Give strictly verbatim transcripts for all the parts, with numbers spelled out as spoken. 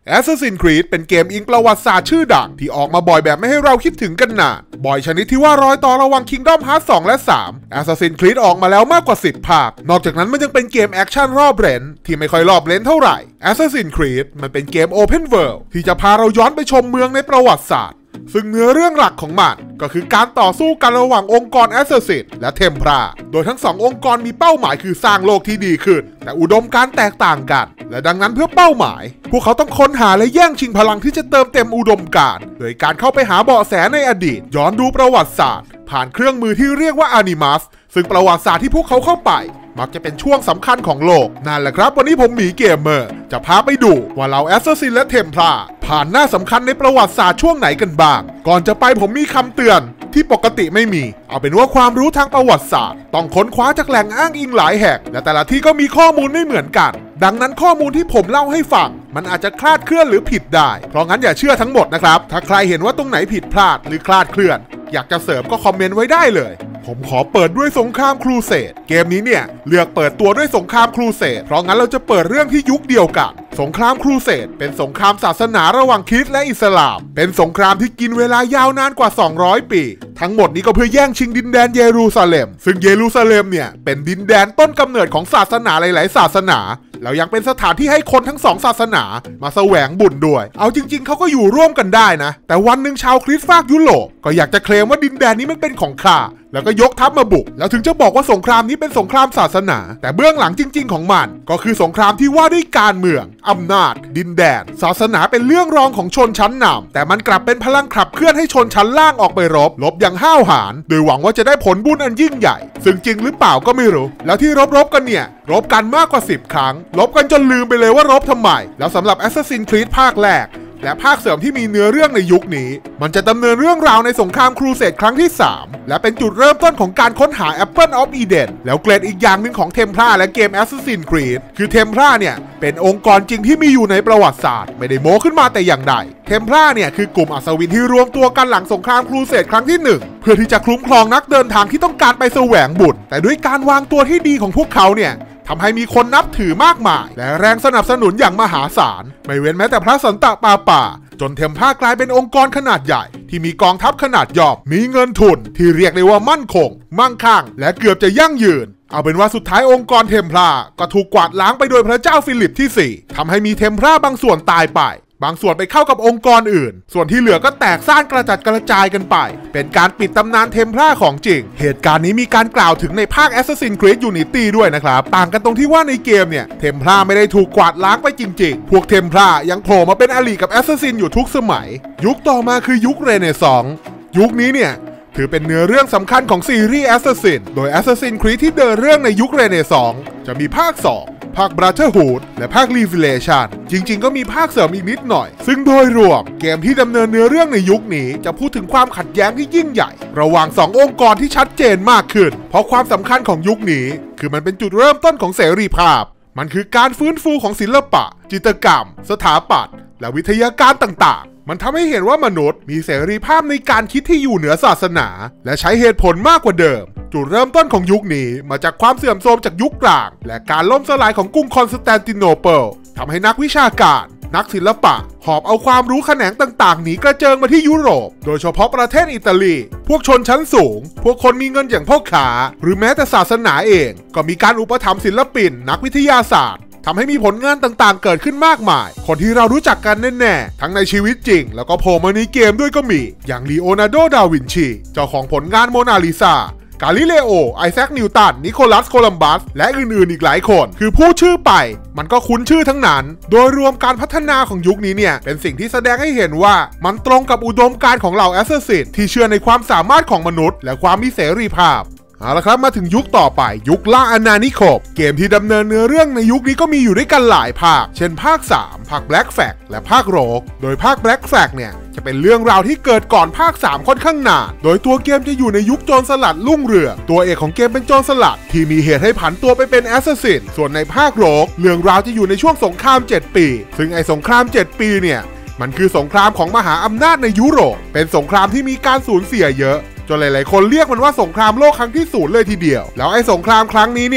Assassin's Creed เป็นเกมอิงประวัติศาสตร์ชื่อดังที่ออกมาบ่อยแบบไม่ให้เราคิดถึงกันนานบ่อยชนิดที่ว่ารอยต่อระหว่าง Kingdom Hearts สอง และ สาม Assassin's Creed ออกมาแล้วมากกว่าสิบภาคนอกจากนั้นมันยังเป็นเกมแอคชั่นรอบเร้นที่ไม่ค่อยรอบเร้นเท่าไหร่ Assassin's Creed มันเป็นเกม Open World ที่จะพาเราย้อนไปชมเมืองในประวัติศาสตร์ซึ่งเนื้อเรื่องหลักของมันก็คือการต่อสู้กันระหว่างองค์กรแอสซัสซินและเทมพลาโดยทั้งสององค์กรมีเป้าหมายคือสร้างโลกที่ดีขึ้นแต่อุดมการณ์แตกต่างกันและดังนั้นเพื่อเป้าหมายพวกเขาต้องค้นหาและแย่งชิงพลังที่จะเติมเต็มอุดมการณ์โดยการเข้าไปหาเบาะแสในอดีตย้อนดูประวัติศาสตร์ผ่านเครื่องมือที่เรียกว่าอนิมัสซึ่งประวัติศาสตร์ที่พวกเขาเข้าไปมักจะเป็นช่วงสำคัญของโลกนั่นแหละครับวันนี้ผมหมีเกมเมอร์จะพาไปดูว่าเราแอสซัสซินและเทมพลาผ่านหน้าสำคัญในประวัติศาสตร์ช่วงไหนกันบ้างก่อนจะไปผมมีคำเตือนที่ปกติไม่มีเอาเป็นว่าความรู้ทางประวัติศาสตร์ต้องค้นคว้าจากแหล่งอ้างอิงหลายแห่งและแต่ละที่ก็มีข้อมูลไม่เหมือนกันดังนั้นข้อมูลที่ผมเล่าให้ฟังมันอาจจะคลาดเคลื่อนหรือผิดได้เพราะงั้นอย่าเชื่อทั้งหมดนะครับถ้าใครเห็นว่าตรงไหนผิดพลาดหรือคลาดเคลื่อนอยากจะเสริมก็คอมเมนต์ไว้ได้เลยผมขอเปิดด้วยสงครามครูเสดเกมนี้เนี่ยเลือกเปิดตัวด้วยสงครามครูเสดเพราะงั้นเราจะเปิดเรื่องที่ยุคเดียวกันสงครามครูเสดเป็นสงครามศาสนาระหว่างคริสต์และอิสลามเป็นสงครามที่กินเวลายาวนานกว่าสองร้อยปีทั้งหมดนี้ก็เพื่อแย่งชิงดินแดนเยรูซาเล็มซึ่งเยรูซาเล็มเนี่ยเป็นดินแดนต้นกำเนิดของศาสนาหลายๆศาสนาแล้วยังเป็นสถานที่ให้คนทั้งสองศาสนามาแสวงบุญด้วยเอาจริงๆเขาก็อยู่ร่วมกันได้นะแต่วันหนึ่งชาวคริสต์ฝากยุโรปก็อยากจะเคลมว่าดินแดนนี้มันเป็นของข้าแล้วก็ยกทัพมาบุกแล้วถึงจะบอกว่าสงครามนี้เป็นสงครามศาสนาแต่เบื้องหลังจริงๆของมันก็คือสงครามที่ว่าด้วยการเมืองอำนาจดินแดนศาสนาเป็นเรื่องรองของชนชั้นนำแต่มันกลับเป็นพลังขับเคลื่อนให้ชนชั้นล่างออกไปรบรบอย่างห้าวหาญโดยหวังว่าจะได้ผลบุญอันยิ่งใหญ่ซึ่งจริงหรือเปล่าก็ไม่รู้แล้วที่รบๆกันเนี่ยรบกันมากกว่าสิบครั้งรบกันจนลืมไปเลยว่ารบทำไมแล้วสำหรับ Assassin's Creed ภาคแรกและภาคเสริมที่มีเนื้อเรื่องในยุคนี้มันจะดำเนินเรื่องราวในสงครามครูเสดครั้งที่สามและเป็นจุดเริ่มต้นของการค้นหา Apple of Eden แล้วเกรดอีกอย่างหนึ่งของเทมพลาและเกม Assassin's Creed คือเทมพลาเนี่ยเป็นองค์กรจริงที่มีอยู่ในประวัติศาสตร์ไม่ได้โม้ขึ้นมาแต่อย่างใดเทมพลาเนี่ยคือกลุ่มอัศวินที่รวมตัวกันหลังสงครามครูเสดครั้งที่หนึ่งเพื่อที่จะคุ้มครองนักเดินทางที่ต้องการไปแสวงบุญแต่ด้วยการวางตัวที่ดีของพวกเขาเนี่ยทำให้มีคนนับถือมากมายและแรงสนับสนุนอย่างมหาศาลไม่เว้นแม้แต่พระสันตะปาปาจนเทมพลากลายเป็นองค์กรขนาดใหญ่ที่มีกองทัพขนาดย่อมมีเงินทุนที่เรียกได้ว่ามั่นคงมั่งคั่งและเกือบจะยั่งยืนเอาเป็นว่าสุดท้ายองค์กรเทมพลาก็ถูกกวาดล้างไปโดยพระเจ้าฟิลิปที่สี่ทำให้มีเทมพลาบางส่วนตายไปบางส่วนไปเข้ากับองค์กรอื่นส่วนที่เหลือก็แตกซ่านกระจัดกระจายกันไปเป็นการปิดตำนานเทมพลาของจริงเหตุการณ์นี้มีการกล่าวถึงในภาค Assassin's Creed Unity ด้วยนะครับต่างกันตรงที่ว่าในเกมเนี่ยเทมพลาไม่ได้ถูกกวาดล้างไปจริงๆพวกเทมพลายังโผล่มาเป็นอริกับ Assassin อยู่ทุกสมัยยุคต่อมาคือยุคเรเนซองส์ยุคนี้เนี่ยถือเป็นเนื้อเรื่องสำคัญของซีรีส์ Assassin โดย Assassin's Creed ที่เดินเรื่องในยุคเรเนซองส์จะมีภาคสองภาค Brotherhood และภาค Revelation จริงๆก็มีภาคเสริมอีกนิดหน่อยซึ่งโดยรวมเกมที่ดำเนินเนื้อเรื่องในยุคนี้จะพูดถึงความขัดแย้งที่ยิ่งใหญ่ระหว่างสององค์กรที่ชัดเจนมากขึ้นเพราะความสำคัญของยุคนี้คือมันเป็นจุดเริ่มต้นของเสรีภาพมันคือการฟื้นฟูของศิลปะจิตรกรรมสถาปัตย์และวิทยาการต่างๆมันทำให้เห็นว่ามนุษย์มีเสรีภาพในการคิดที่อยู่เหนือศาสนาและใช้เหตุผลมากกว่าเดิมจุดเริ่มต้นของยุคนี้มาจากความเสื่อมโทรมจากยุคกลางและการล่มสลายของกรุงคอนสแตนติโนเปิลทำให้นักวิชาการนักศิลปะหอบเอาความรู้แขนงต่างๆหนีกระเจิงมาที่ยุโรปโดยเฉพาะประเทศอิตาลีพวกชนชั้นสูงพวกคนมีเงินอย่างพ่อค้าหรือแม้แต่ศาสนาเองก็มีการอุปถัมภ์ศิลปินนักวิทยาศาสตร์ทำให้มีผลงานต่างๆเกิดขึ้นมากมายคนที่เรารู้จักกันแน่ๆทั้งในชีวิตจริงแล้วก็โผล่มาในเกมด้วยก็มีอย่างลีโอนาร์โด ดาวินชีเจ้าของผลงานโมนาลิซากาลิเลโอไอแซคนิวตันนิโคลัสโคลัมบัสและอื่นๆอีกหลายคนคือพูดชื่อไปมันก็คุ้นชื่อทั้งนั้นโดยรวมการพัฒนาของยุคนี้เนี่ยเป็นสิ่งที่แสดงให้เห็นว่ามันตรงกับอุดมการณ์ของเหล่าแอสซัสซินที่เชื่อในความสามารถของมนุษย์และความมีเสรีภาพเอาละครับมาถึงยุคต่อไปยุคล่าอาณานิคมเกมที่ดำเนินเนื้อเรื่องในยุคนี้ก็มีอยู่ด้วยกันหลายภาคเช่นภาคสามภาค Black Flag และภาคโรกโดยภาค Black Flag เนี่ยจะเป็นเรื่องราวที่เกิดก่อนภาคสามค่อนข้างนานโดยตัวเกมจะอยู่ในยุคโจรสลัดรุ่งเรืองตัวเอกของเกมเป็นโจรสลัดที่มีเหตุให้ผันตัวไปเป็นแอสซัสซินส่วนในภาคโรกเรื่องราวจะอยู่ในช่วงสงครามเจ็ดปีซึ่งไอสงครามเจ็ดปีเนี่ยมันคือสงครามของมหาอำนาจในยุโรปเป็นสงครามที่มีการสูญเสียเยอะจนหลายๆคนเรียกมันว่าสงครามโลกครั้งที่ศูนย์เลยทีเดียวแล้วไอ้สงครามครั้งนี้เนี่ย ม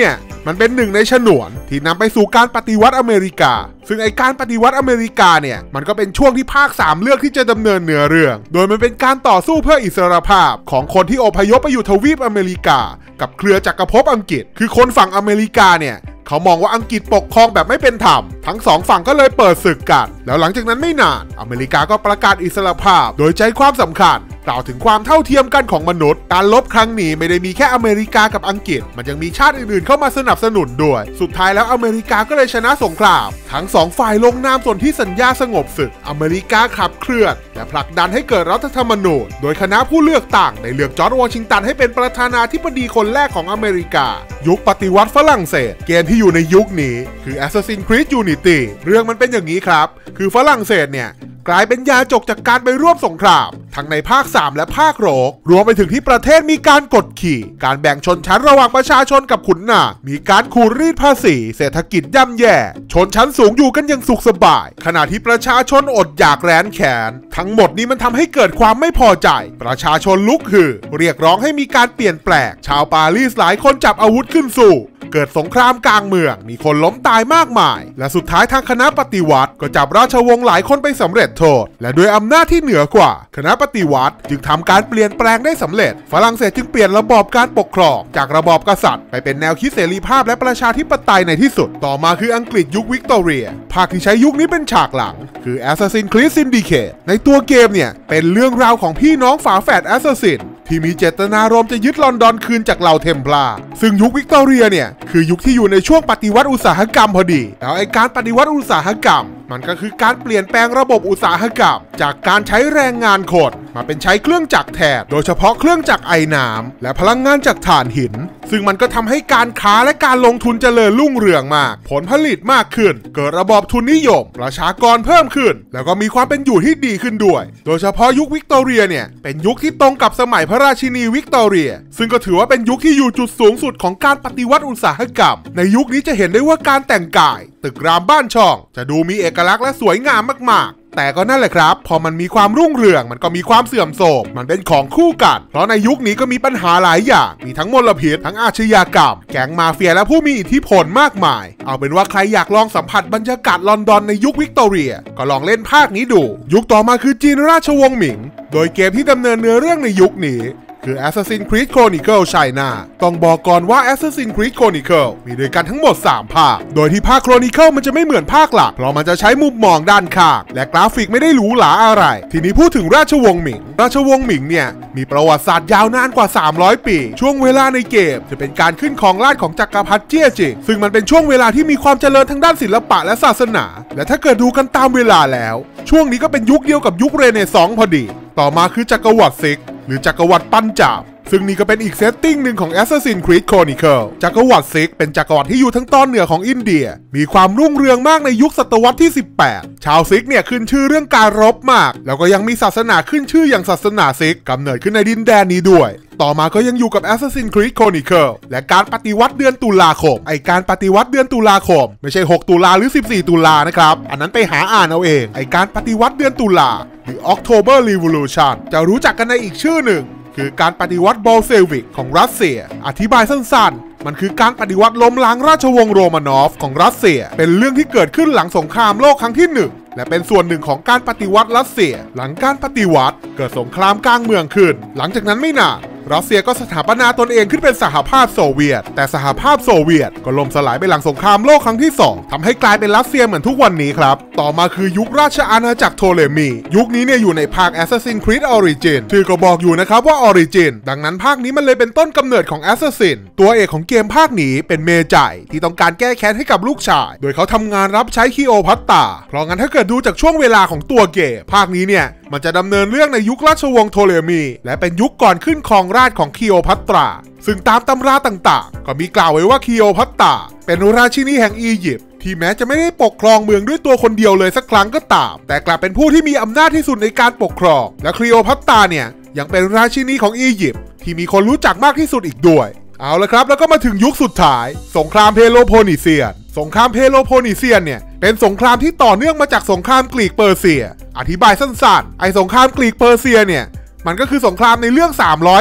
มันเป็นหนึ่งในฉนวนที่นำไปสู่การปฏิวัติอเมริกาซึ่งไอการปฏิวัติอเมริกาเนี่ยมันก็เป็นช่วงที่ภาคสามเลือกที่จะดำเนินเนื้อเรื่องโดยมันเป็นการต่อสู้เพื่ออิสรภาพของคนที่อพยพไปอยู่ทวีปอเมริกากับเครือจักรภพอังกฤษคือคนฝั่งอเมริกาเนี่ยเขามองว่าอังกฤษปกครองแบบไม่เป็นธรรมทั้งสองฝั่งก็เลยเปิดศึกกันแล้วหลังจากนั้นไม่นานอเมริกาก็ประกาศอิสรภาพโดยใจความสำคัญกล่าวถึงความเท่าเทียมกันของมนุษย์การลบครั้งนี้ไม่ได้มีแค่อเมริกากับอังกฤษมันยังมีชาติอื่นๆเข้ามาสนับสนุนด้วยสุดท้ายแล้วอเมริกาก็เลยชนะสงครามทั้งสองฝ่ายลงนามสนธิสัญญาสงบศึกอเมริกาขับเคลื่อนและผลักดันให้เกิดรัฐธรรมนูญโดยคณะผู้เลือกตั้งได้เลือกจอร์จวอชิงตันให้เป็นประธานาธิบดีคนแรกของอเมริกายุคปฏิวัติฝรั่งเศสเกมที่อยู่ในยุคนี้คือ Assassin's Creed Unity เรื่องมันเป็นอย่างนี้ครับคือฝรั่งเศสเนี่ยกลายเป็นยาจกจากการไปร่วมสงครามทั้งในภาคสามและภาคโรกรวมไปถึงที่ประเทศมีการกดขี่การแบ่งชนชั้นระหว่างประชาชนกับขุนนางมีการขูดรีดภาษีเศรษฐกิจย่ำแย่ชนชั้นสูงอยู่กันอย่างสุขสบายขณะที่ประชาชนอดอยากแร้นแขนทั้งหมดนี้มันทำให้เกิดความไม่พอใจประชาชนลุกฮือเรียกร้องให้มีการเปลี่ยนแปลงชาวปารีสหลายคนจับอาวุธขึ้นสู้เกิดสงครามกลางเมืองมีคนล้มตายมากมายและสุดท้ายทางคณะปฏิวัติก็จับราชวงศ์หลายคนไปสำเร็จโทษและด้วยอำนาจที่เหนือกว่าคณะปฏิวัติจึงทำการเปลี่ยนแปลงได้สำเร็จฝรั่งเศสจึงเปลี่ยนระบอบการปกครองจากระบอบกษัตริย์ไปเป็นแนวคิดเสรีภาพและประชาธิปไตยในที่สุดต่อมาคืออังกฤษยุควิกตอเรียภาคที่ใช้ยุคนี้เป็นฉากหลังคือ Assassin's Creed Syndicate ในตัวเกมเนี่ยเป็นเรื่องราวของพี่น้องฝาแฝดแอสซัสซินที่มีเจตนารมณ์จะยึดลอนดอนคืนจากเหล่าเทมพลาร์ซึ่งยุควิกตอเรียเนี่ยคือยุคที่อยู่ในช่วงปฏิวัติอุตสาหกรรมพอดีแล้วไอการปฏิวัติอุตสาหกรรมมันก็คือการเปลี่ยนแปลงระบบอุตสาหกรรมจากการใช้แรงงานคนมาเป็นใช้เครื่องจักรแทนโดยเฉพาะเครื่องจักรไอน้ำและพลังงานจากถ่านหินซึ่งมันก็ทำให้การค้าและการลงทุนเจริญรุ่งเรืองมากผลผลิตมากขึ้นเกิดระบอบทุนนิยมประชากรเพิ่มขึ้นแล้วก็มีความเป็นอยู่ที่ดีขึ้นด้วยโดยเฉพาะยุควิกตอเรียเนี่ยเป็นยุคที่ตรงกับสมัยพระราชินีวิกตอเรียซึ่งก็ถือว่าเป็นยุคที่อยู่จุดสูงสุดของการปฏิวัติอุตสาหกรรมในยุคนี้จะเห็นได้ว่าการแต่งกายตึกรามบ้านช่องจะดูมีเอกลักษณ์และสวยงามมากๆแต่ก็นั่นแหละครับพอมันมีความรุ่งเรืองมันก็มีความเสื่อมโทรมมันเป็นของคู่กันเพราะในยุคนี้ก็มีปัญหาหลายอย่างมีทั้งมลพิษทั้งอาชญากรรมแก๊งมาเฟียและผู้มีอิทธิพลมากมายเอาเป็นว่าใครอยากลองสัมผัสบรรยากาศลอนดอนในยุควิกตอเรียก็ลองเล่นภาคนี้ดูยุคต่อมาคือจีนราชวงศ์หมิงโดยเกมที่ดำเนินเนื้อเรื่องในยุคนี้คือ Assassin's Creed Chronicle China ต้องบอกก่อนว่า Assassin's Creed Chronicle มีด้วยกันทั้งหมดสามภาคโดยที่ภาค Chronicle มันจะไม่เหมือนภาคหลักเพราะมันจะใช้มุมมองด้านข้างและกราฟิกไม่ได้หรูหราอะไรทีนี้พูดถึงราชวงศ์หมิงราชวงศ์หมิงเนี่ยมีประวัติศาสตร์ยาวนานกว่าสามร้อยปีช่วงเวลาในเกมจะเป็นการขึ้นครองราชย์ของจักรพรรดิเจี้ยจิงซึ่งมันเป็นช่วงเวลาที่มีความเจริญทางด้านศิลปะและศาสนาและถ้าเกิดดูกันตามเวลาแล้วช่วงนี้ก็เป็นยุคเดียวกับยุคเรเนซองส์พอดีต่อมาคือจักรวรรดิซิกหรือจักรวรรดิปัญจาบซึ่งนี่ก็เป็นอีกเซตติ้งหนึ่งของ Assassin's Creed Chronicle จักรวรรดิซิกเป็นจักรวรรดิที่อยู่ทั้งตอนเหนือของอินเดียมีความรุ่งเรืองมากในยุคศตวรรษที่สิบแปดชาวซิกเนี่ยขึ้นชื่อเรื่องการรบมากแล้วก็ยังมีศาสนาขึ้นชื่ออย่างศาสนาซิกกำเนิดขึ้นในดินแดนนี้ด้วยต่อมาก็ยังอยู่กับ Assassin's Creed Chronicle และการปฏิวัติเดือนตุลาคมไอการปฏิวัติเดือนตุลาคมไม่ใช่หกตุลาหรือสิบสี่ตุลานะครับอันนั้นไปหาอ่านเอาเองไอการปฏิวัติเดือนตุลาหรือ October Revolution จะรู้จักกันในอีกชื่อหนึ่งคือการปฏิวัติโบลเซวิกของรัสเซียอธิบายสั้นๆมันคือการปฏิวัติล้มล้างราชวงศ์โรมานอฟของรัสเซียเป็นเรื่องที่เกิดขึ้นหลังสงครามโลกครั้งที่หนึ่งและเป็นส่วนหนึ่งของการปฏิวัติรัสเซียหลังการปฏิวัติเกิดสงครามกลางเมืองขึ้นหลังจากนั้นไม่นานรัสเซียก็สถาปนาตนเองขึ้นเป็นสหภาพโซเวียตแต่สหภาพโซเวียตก็ล่มสลายไปหลังสงครามโลกครั้งที่สองทำให้กลายเป็นรัสเซียเหมือนทุกวันนี้ครับต่อมาคือยุคราชอาณาจักรโทเลมียุคนี้เนี่ยอยู่ในภาค Assassin's Creed Origin ชื่อก็บอกอยู่นะครับว่า Origin ดังนั้นภาคนี้มันเลยเป็นต้นกำเนิดของ Assassin ตัวเอกของเกมภาคนี้เป็นเมจัยที่ต้องการแก้แค้นให้กับลูกชายโดยเขาทำงานรับใช้คีโอพัตตาเพราะงั้นถ้าเกิดดูจากช่วงเวลาของตัวเกมภาคนี้เนี่ยมันจะดำเนินเรื่องในยุคราชวงศ์โทเลมีและเป็นยุคก่อนขึ้นครองราชย์ของคีโอพัตตราซึ่งตามตำราต่างๆก็มีกล่าวไว้ว่าคีโอพัตตราเป็นราชินีแห่งอียิปต์ที่แม้จะไม่ได้ปกครองเมืองด้วยตัวคนเดียวเลยสักครั้งก็ตามแต่กลับเป็นผู้ที่มีอำนาจที่สุดในการปกครองและคีโอพัตตราเนี่ยยังเป็นราชินีของอียิปต์ที่มีคนรู้จักมากที่สุดอีกด้วยเอาละครับแล้วก็มาถึงยุคสุดท้ายสงครามเพโลโพนีเซียนสงครามเพโลโพนีเซียนเนี่ยเป็นสงครามที่ต่อเนื่องมาจากสงครามกรีกเปอร์เซียอธิบายสั้นๆไอสงครามกรีกเปอร์เซียเนี่ยมันก็คือสงครามในเรื่องสามร้อยนั่นแหละ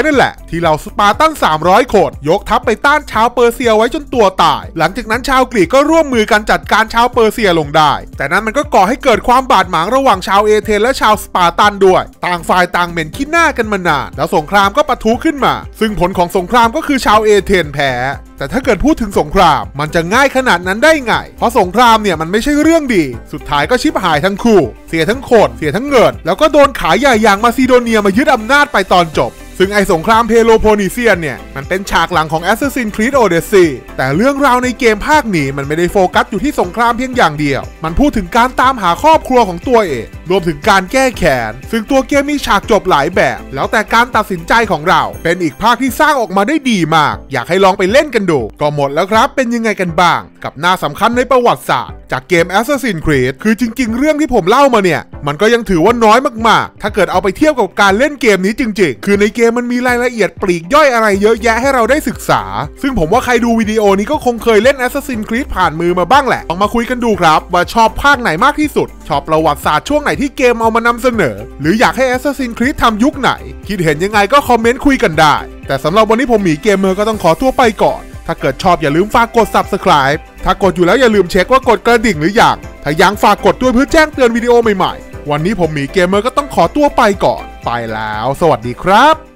ที่เหล่าสปาร์ตันสามร้อยคนยกทัพไปต้านชาวเปอร์เซียไว้จนตัวตายหลังจากนั้นชาวกรีกก็ร่วมมือกันจัดการชาวเปอร์เซียลงได้แต่นั้นมันก็ก่อให้เกิดความบาดหมางระหว่างชาวเอเธนและชาวสปาร์ตันด้วยต่างฝ่ายต่างเหม็นขี้หน้ากันมานานแล้วสงครามก็ปะทุขึ้นมาซึ่งผลของสงครามก็คือชาวเอเธนแพ้แต่ถ้าเกิดพูดถึงสงครามมันจะง่ายขนาดนั้นได้ไงเพราะสงครามเนี่ยมันไม่ใช่เรื่องดีสุดท้ายก็ชิบหายทั้งคู่เสียทั้งคนเสียทั้งเงินแล้วก็โดนขายใหญ่อย่างมาซิโดเนียมายึดอำนาจไปตอนจบซึ่งไอสงครามเพโลโพนีเซียนเนี่ยมันเป็นฉากหลังของ Assassin's Creed Odyssey แต่เรื่องราวในเกมภาคนี้มันไม่ได้โฟกัสอยู่ที่สงครามเพียงอย่างเดียวมันพูดถึงการตามหาครอบครัวของตัวเองรวมถึงการแก้แค้นซึ่งตัวเกมมีฉากจบหลายแบบแล้วแต่การตัดสินใจของเราเป็นอีกภาคที่สร้างออกมาได้ดีมากอยากให้ลองไปเล่นกันดูก็หมดแล้วครับเป็นยังไงกันบ้างกับหน้าสำคัญในประวัติศาสตร์จากเกม Assassin's Creed คือจริงๆเรื่องที่ผมเล่ามาเนี่ยมันก็ยังถือว่าน้อยมากๆถ้าเกิดเอาไปเทียบกับการเล่นเกมนี้จริงๆคือในเกมมันมีรายละเอียดปลีกย่อยอะไรเยอะแยะให้เราได้ศึกษาซึ่งผมว่าใครดูวิดีโอนี้ก็คงเคยเล่น Assassin's Creed ผ่านมือมาบ้างแหละลองมาคุยกันดูครับว่าชอบภาคไหนมากที่สุดชอบประวัติศาสตร์ช่วงไหนที่เกมเอามานำเสนอหรืออยากให้ Assassin's Creed ทำยุคไหนคิดเห็นยังไงก็คอมเมนต์คุยกันได้แต่สำหรับวันนี้ผมหมีเกมเมอร์ก็ต้องขอตัวไปก่อนถ้าเกิดชอบอย่าลืมฝากกด Subscribe ถ้ากดอยู่แล้วอย่าลืมเช็คว่ากดกระดิ่งหรือยังถ้ายังฝากกดด้วยเพื่อแจ้งเตือนวิดีโอใหม่ๆวันนี้ผมหมีเกมเมอร์ก็ต้องขอตัวไปก่อนไปแล้วสวัสดีครับ